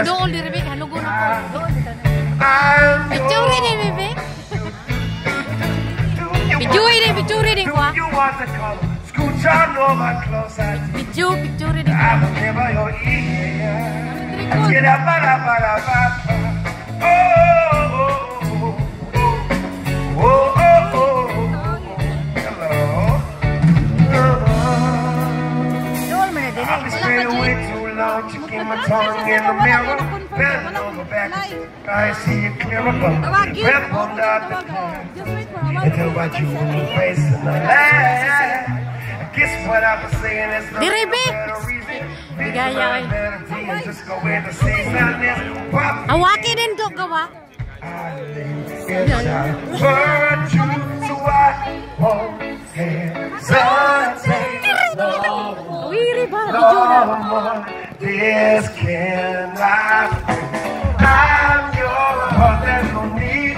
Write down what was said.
doon di Rebek, halugo na ko. Doon dito na. Picture din Rebek. Picture din ko. Picture din ko. To keep my tongue in the mirror, bend on my back. I see you clear above me, breath on up the path. And tell what you face in the land. I guess what I was saying is no better reason. Just go in the season. Awaki din to gawa. Virtue, so I won't hesitate. No more, this cannot be. I'm yours, there's no need